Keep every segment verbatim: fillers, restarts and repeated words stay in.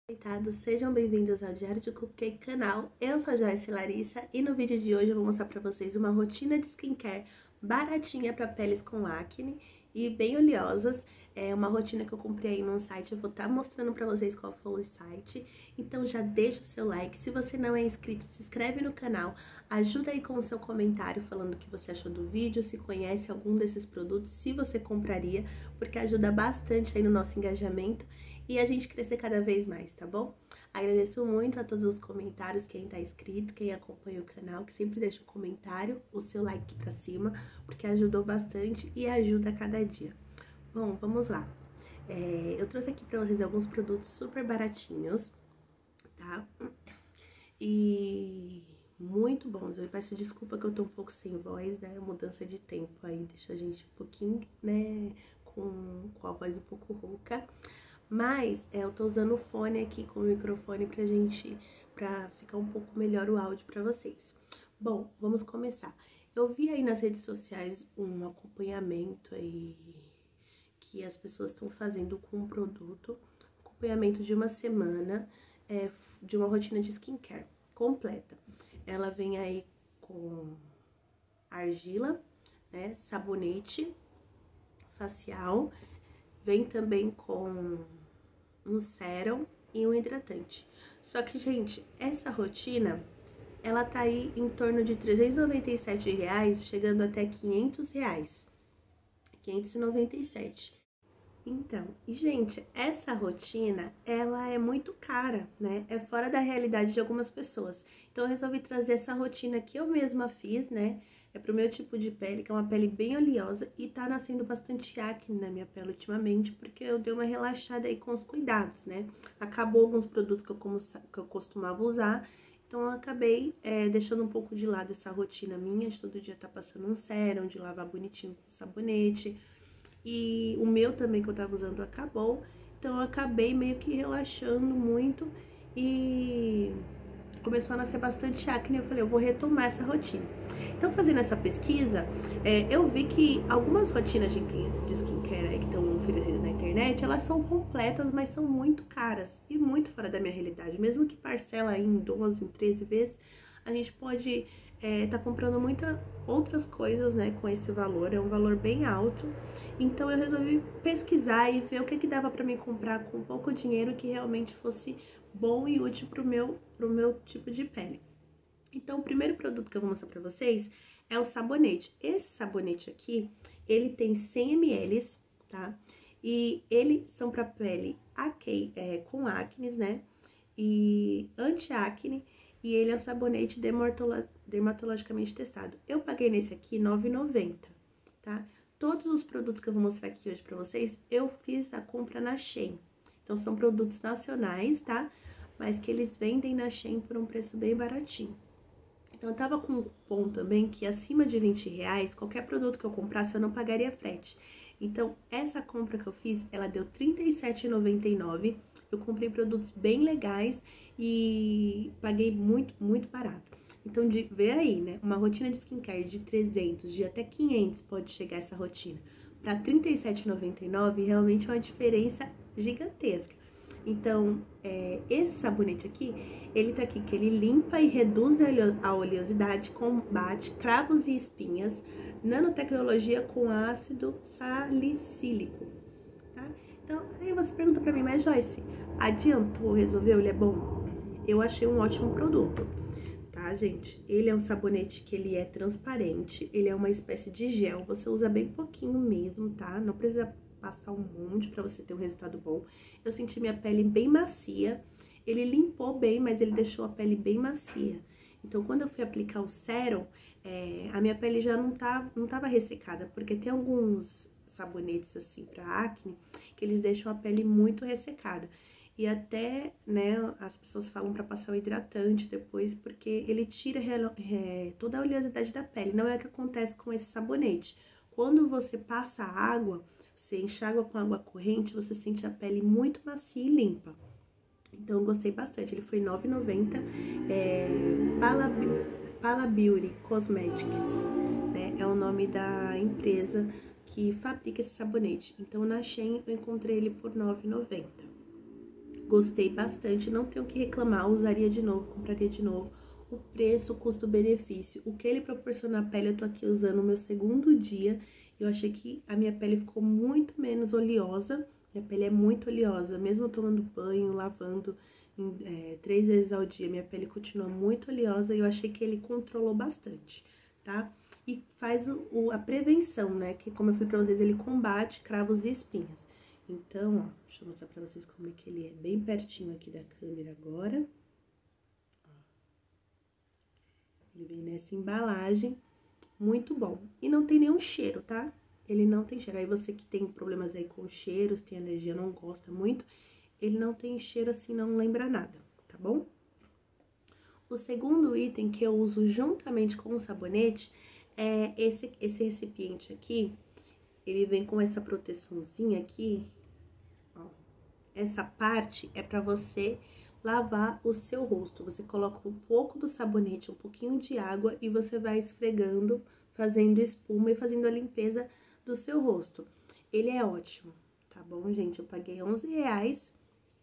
Coitados, sejam bem-vindos ao Diário de Cupcake canal. Eu sou a Joyce Larissa e no vídeo de hoje eu vou mostrar pra vocês uma rotina de skincare baratinha pra peles com acne e bem oleosas. É uma rotina que eu comprei aí no site, eu vou estar mostrando pra vocês qual foi o site. Então já deixa o seu like, se você não é inscrito, se inscreve no canal, ajuda aí com o seu comentário falando o que você achou do vídeo, se conhece algum desses produtos, se você compraria, porque ajuda bastante aí no nosso engajamento e a gente crescer cada vez mais, tá bom? Agradeço muito a todos os comentários, quem tá inscrito, quem acompanha o canal, que sempre deixa um comentário, o seu like pra cima, porque ajudou bastante e ajuda a cada dia. Bom, vamos lá. É, eu trouxe aqui pra vocês alguns produtos super baratinhos, tá? E muito bons. Eu peço desculpa que eu tô um pouco sem voz, né? Mudança de tempo aí deixa a gente um pouquinho, né, com, com a voz um pouco rouca. Mas é, eu tô usando o fone aqui com o microfone pra gente, pra ficar um pouco melhor o áudio pra vocês. Bom, vamos começar. Eu vi aí nas redes sociais um acompanhamento aí que as pessoas estão fazendo com um produto, acompanhamento de uma semana, é, de uma rotina de skincare completa. Ela vem aí com argila, né, sabonete facial, vem também com um sérum e um hidratante. Só que, gente, essa rotina, ela tá aí em torno de trezentos e noventa e sete reais, chegando até quinhentos reais. quinhentos e noventa e sete. Então, e gente, essa rotina, ela é muito cara, né? É fora da realidade de algumas pessoas. Então, eu resolvi trazer essa rotina que eu mesma fiz, né? É pro meu tipo de pele, que é uma pele bem oleosa e tá nascendo bastante acne na minha pele ultimamente, porque eu dei uma relaxada aí com os cuidados, né? Acabou alguns produtos que eu, como, que eu costumava usar, então eu acabei é, deixando um pouco de lado essa rotina minha, de todo dia tá passando um sérum, de lavar bonitinho com sabonete. E o meu também que eu tava usando acabou, então eu acabei meio que relaxando muito e começou a nascer bastante acne. Eu falei, eu vou retomar essa rotina. Então, fazendo essa pesquisa, é, eu vi que algumas rotinas de, de skincare aí que estão oferecidas na internet, elas são completas, mas são muito caras e muito fora da minha realidade. Mesmo que parcela aí em doze, em treze vezes, a gente pode é, tá comprando muitas outras coisas, né, com esse valor, é um valor bem alto. Então, eu resolvi pesquisar e ver o que que dava pra mim comprar com pouco dinheiro que realmente fosse bom e útil pro meu, pro meu tipo de pele. Então, o primeiro produto que eu vou mostrar pra vocês é o sabonete. Esse sabonete aqui, ele tem cem mililitros, tá? E eles são pra pele aqui, é, com acne, né? E anti-acne. E ele é um sabonete dermatologicamente testado. Eu paguei nesse aqui nove reais e noventa centavos, tá? Todos os produtos que eu vou mostrar aqui hoje pra vocês, eu fiz a compra na Shein. Então, são produtos nacionais, tá? Mas que eles vendem na Shein por um preço bem baratinho. Então, eu tava com um cupom também que acima de vinte reais, qualquer produto que eu comprasse, eu não pagaria frete. Então, essa compra que eu fiz, ela deu trinta e sete reais e noventa e nove centavos. Eu comprei produtos bem legais e paguei muito, muito barato. Então, de, vê aí, né? Uma rotina de skincare de trezentos, de até quinhentos pode chegar essa rotina. Para trinta e sete reais e noventa e nove centavos, realmente é uma diferença gigantesca. Então, é, esse sabonete aqui, ele tá aqui que ele limpa e reduz a oleosidade, combate cravos e espinhas, nanotecnologia com ácido salicílico, tá? Então, aí você pergunta pra mim, mas Joyce, adiantou, resolveu, ele é bom? Eu achei um ótimo produto, tá, gente? Ele é um sabonete que ele é transparente, ele é uma espécie de gel, você usa bem pouquinho mesmo, tá? Não precisa passar um monte pra você ter um resultado bom. Eu senti minha pele bem macia, ele limpou bem, mas ele deixou a pele bem macia. Então, quando eu fui aplicar o sérum, é, a minha pele já não tava, não tava ressecada, porque tem alguns sabonetes, assim, pra acne, que eles deixam a pele muito ressecada. E até, né, as pessoas falam pra passar o hidratante depois, porque ele tira é, toda a oleosidade da pele. Não é o que acontece com esse sabonete. Quando você passa água, você enxágua com água corrente, você sente a pele muito macia e limpa. Então, eu gostei bastante. Ele foi nove reais e noventa centavos. É, Pala, Pala Beauty Cosmetics, né? É o nome da empresa que fabrica esse sabonete. Então, na Shein, eu encontrei ele por nove reais e noventa centavos. Gostei bastante, não tenho o que reclamar, usaria de novo, compraria de novo. O preço, o custo-benefício, o que ele proporciona à pele, eu tô aqui usando o meu segundo dia. Eu achei que a minha pele ficou muito menos oleosa. Minha pele é muito oleosa, mesmo tomando banho, lavando em, é, três vezes ao dia, minha pele continua muito oleosa e eu achei que ele controlou bastante, tá? E faz o, o, a prevenção, né? Que, como eu falei pra vocês, ele combate cravos e espinhas. Então, ó, deixa eu mostrar pra vocês como é que ele é, bem pertinho aqui da câmera agora. Ele vem nessa embalagem, muito bom. E não tem nenhum cheiro, tá? Ele não tem cheiro. Aí você que tem problemas aí com cheiros, tem alergia, não gosta muito, ele não tem cheiro assim, não lembra nada, tá bom? O segundo item que eu uso juntamente com o sabonete é esse, esse recipiente aqui. Ele vem com essa proteçãozinha aqui, ó. Essa parte é pra você lavar o seu rosto. Você coloca um pouco do sabonete, um pouquinho de água e você vai esfregando, fazendo espuma e fazendo a limpeza do seu rosto. Ele é ótimo, tá bom, gente? Eu paguei onze reais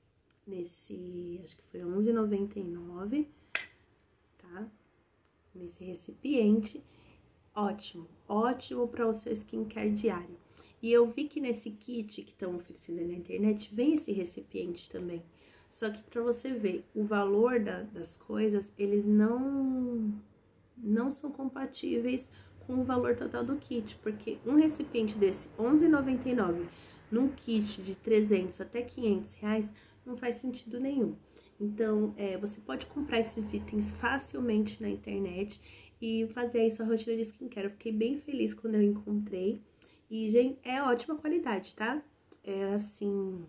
nesse, acho que foi onze reais e noventa e nove centavos, tá? Nesse recipiente. Ótimo, ótimo para o seu skincare diário. E eu vi que nesse kit que estão oferecendo na internet, vem esse recipiente também. Só que para você ver o valor da, das coisas, eles não, não são compatíveis com o valor total do kit. Porque um recipiente desse, onze reais e noventa e nove centavos, num kit de trezentos até quinhentos reais, não faz sentido nenhum. Então, é, você pode comprar esses itens facilmente na internet e fazer aí sua rotina de skincare. Eu fiquei bem feliz quando eu encontrei. E, gente, é ótima qualidade, tá? É assim,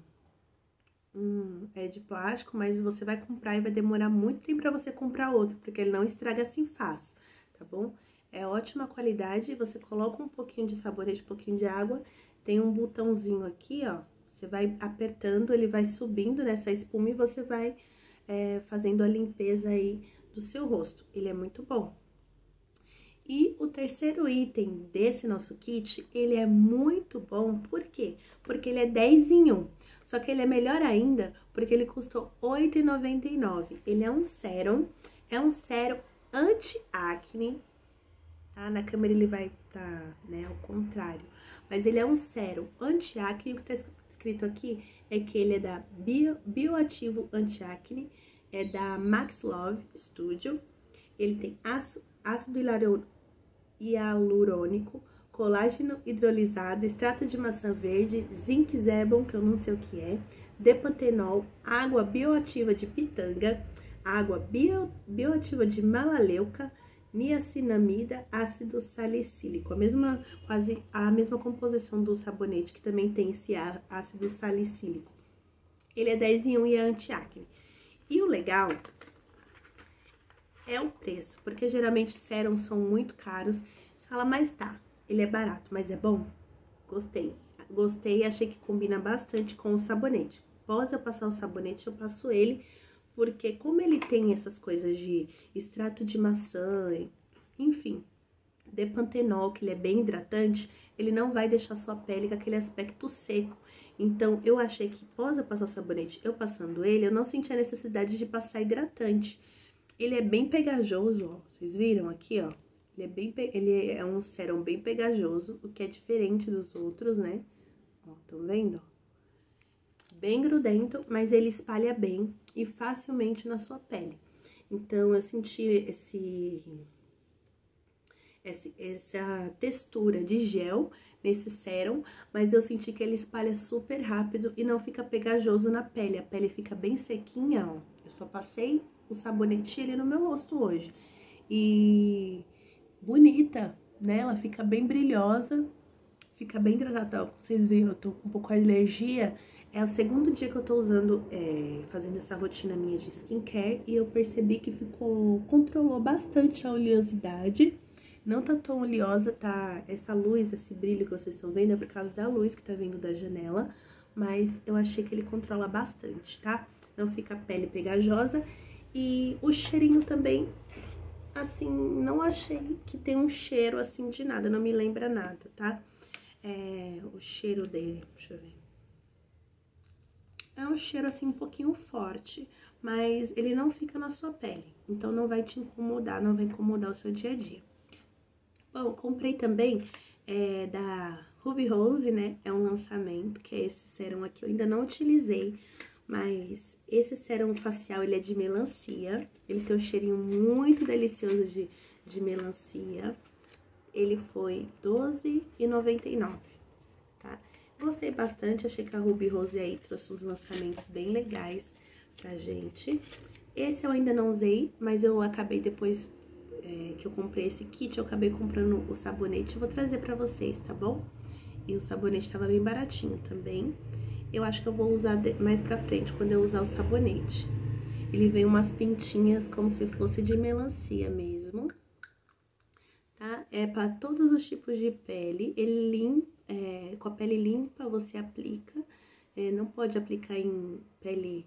hum, é de plástico, mas você vai comprar e vai demorar muito tempo pra você comprar outro, porque ele não estraga assim fácil, tá bom? É ótima qualidade, você coloca um pouquinho de sabonete, um pouquinho de água, tem um botãozinho aqui, ó, você vai apertando, ele vai subindo nessa espuma e você vai é, fazendo a limpeza aí do seu rosto. Ele é muito bom. E o terceiro item desse nosso kit, ele é muito bom, por quê? Porque ele é dez em um, só que ele é melhor ainda porque ele custou oito reais e noventa e nove centavos. Ele é um sérum, é um sérum anti-acne, tá? Na câmera ele vai tá, né, ao contrário, mas ele é um sérum anti-acne. O que tá escrito aqui é que ele é da Bio, Bioativo Anti-Acne, é da Max Love Studio. Ele tem ácido, ácido hialurônico, colágeno hidrolisado, extrato de maçã verde, zinc zebon, que eu não sei o que é, depantenol, água bioativa de pitanga, água bio, bioativa de malaleuca, niacinamida, ácido salicílico, a mesma, quase a mesma composição do sabonete, que também tem esse ácido salicílico. Ele é dez em um e é anti-acne. E o legal é o preço, porque geralmente sérums são muito caros. Você fala, mas tá, ele é barato, mas é bom? Gostei. Gostei, achei que combina bastante com o sabonete. Após eu passar o sabonete, eu passo ele, porque como ele tem essas coisas de extrato de maçã, enfim, depantenol, que ele é bem hidratante, ele não vai deixar sua pele com aquele aspecto seco. Então, eu achei que após eu passar o sabonete, eu passando ele, eu não senti a necessidade de passar hidratante. Ele é bem pegajoso, ó, vocês viram aqui, ó, ele é, bem, ele é um sérum bem pegajoso, o que é diferente dos outros, né, ó, tão vendo? Bem grudento, mas ele espalha bem e facilmente na sua pele. Então, eu senti esse, esse, essa textura de gel nesse sérum, mas eu senti que ele espalha super rápido e não fica pegajoso na pele, a pele fica bem sequinha, ó, eu só passei o sabonete ali no meu rosto hoje. E bonita, né? Ela fica bem brilhosa, fica bem hidratada. Vocês viram, eu tô com um pouco de alergia. É o segundo dia que eu tô usando, é, fazendo essa rotina minha de skincare. E eu percebi que ficou, controlou bastante a oleosidade. Não tá tão oleosa, tá? Essa luz, esse brilho que vocês estão vendo é por causa da luz que tá vindo da janela. Mas eu achei que ele controla bastante, tá? Não fica a pele pegajosa. E o cheirinho também, assim, não achei que tem um cheiro, assim, de nada, não me lembra nada, tá? É, o cheiro dele, deixa eu ver. é um cheiro assim um pouquinho forte, mas ele não fica na sua pele, então não vai te incomodar, não vai incomodar o seu dia a dia. Bom, comprei também é, da Ruby Rose, né? É um lançamento, que é esse sérum aqui, eu ainda não utilizei, mas esse sérum facial, ele é de melancia, ele tem um cheirinho muito delicioso de, de melancia. Ele foi doze reais e noventa e nove centavos, tá? Gostei bastante, achei que a Ruby Rose aí trouxe uns lançamentos bem legais pra gente. Esse eu ainda não usei, mas eu acabei depois é, que eu comprei esse kit, eu acabei comprando o sabonete, eu vou trazer pra vocês, tá bom? E o sabonete tava bem baratinho também. Eu acho que eu vou usar mais pra frente, quando eu usar o sabonete. Ele vem umas pintinhas como se fosse de melancia mesmo, tá? É pra todos os tipos de pele, ele limpa, é, com a pele limpa você aplica, é, não pode aplicar em pele,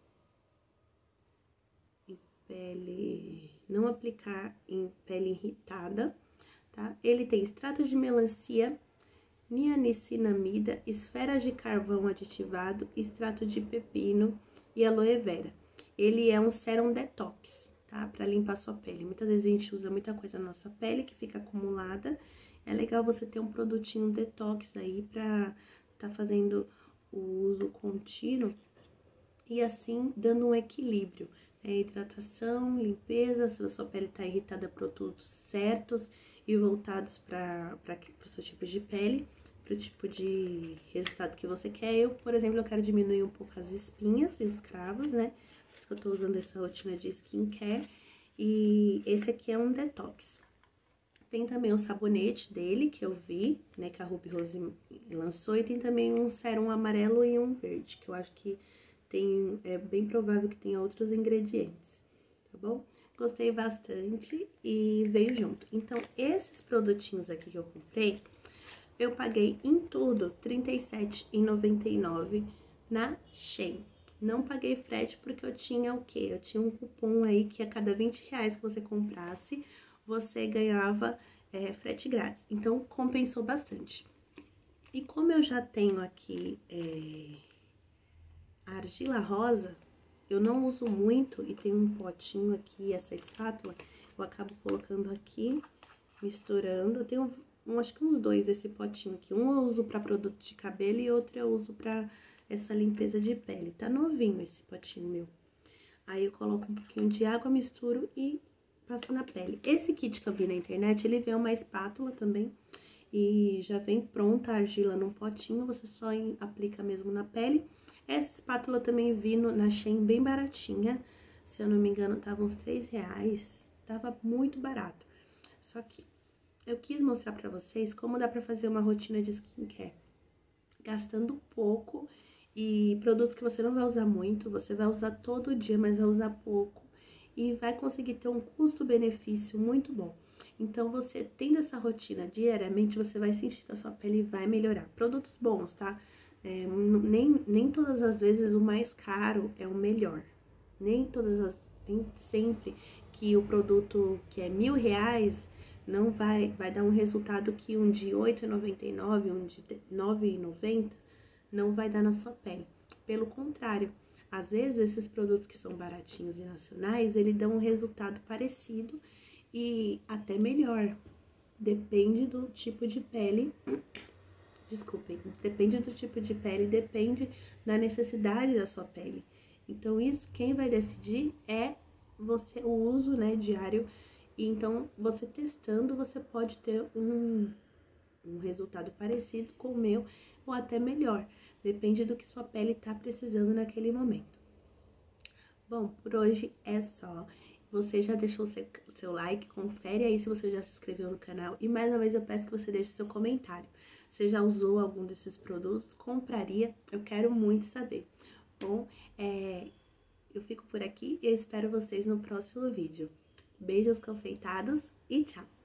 em pele, não aplicar em pele irritada, tá? Ele tem extrato de melancia, niacinamida, esferas de carvão aditivado, extrato de pepino e aloe vera. Ele é um sérum detox, tá? Pra limpar sua pele. Muitas vezes a gente usa muita coisa na nossa pele que fica acumulada. É legal você ter um produtinho detox aí pra tá fazendo o uso contínuo e assim dando um equilíbrio. É, hidratação, limpeza, se a sua pele tá irritada, produtos certos e voltados para o seu tipo de pele, para o tipo de resultado que você quer. Eu, por exemplo, eu quero diminuir um pouco as espinhas e os cravos, né? Por isso que eu tô usando essa rotina de skincare. E esse aqui é um detox. Tem também o sabonete dele, que eu vi, né, que a Ruby Rose lançou. E tem também um sérum amarelo e um verde, que eu acho que tem, é bem provável que tenha outros ingredientes, tá bom? Gostei bastante e veio junto. Então, esses produtinhos aqui que eu comprei, eu paguei em tudo trinta e sete reais e noventa e nove centavos na Shein. Não paguei frete porque eu tinha o quê? Eu tinha um cupom aí que a cada vinte reais que você comprasse, você ganhava é, frete grátis. Então, compensou bastante. E como eu já tenho aqui é, a argila rosa, eu não uso muito e tem um potinho aqui, essa espátula, eu acabo colocando aqui, misturando. Eu tenho, um, acho que uns dois desse potinho aqui. Um eu uso pra produto de cabelo e outro eu uso pra essa limpeza de pele. Tá novinho esse potinho meu. Aí eu coloco um pouquinho de água, misturo e passo na pele. Esse kit que eu vi na internet, ele vem uma espátula também. E já vem pronta a argila num potinho, você só aplica mesmo na pele. Essa espátula eu também vi no, na Shein bem baratinha, se eu não me engano tava uns três reais, tava muito barato. Só que eu quis mostrar pra vocês como dá pra fazer uma rotina de skincare, gastando pouco e produtos que você não vai usar muito, você vai usar todo dia, mas vai usar pouco e vai conseguir ter um custo-benefício muito bom. Então, você tendo essa rotina diariamente, você vai sentir que a sua pele vai melhorar. Produtos bons, tá? É, nem, nem todas as vezes o mais caro é o melhor. Nem todas as... Nem sempre que o produto que é mil reais não vai, vai dar um resultado que um de oito reais e noventa e nove centavos, um de nove reais e noventa centavos, não vai dar na sua pele. Pelo contrário, às vezes esses produtos que são baratinhos e nacionais, ele dão um resultado parecido e até melhor. Depende do tipo de pele, desculpem, depende do tipo de pele, depende da necessidade da sua pele. Então, isso, quem vai decidir é você, o uso, né, diário. E então, você testando, você pode ter um, um resultado parecido com o meu ou até melhor. Depende do que sua pele tá precisando naquele momento. Bom, por hoje é só. Você já deixou seu, seu like, confere aí se você já se inscreveu no canal. E mais uma vez eu peço que você deixe seu comentário. Você já usou algum desses produtos? Compraria? Eu quero muito saber. Bom, é, eu fico por aqui e eu espero vocês no próximo vídeo. Beijos confeitados e tchau!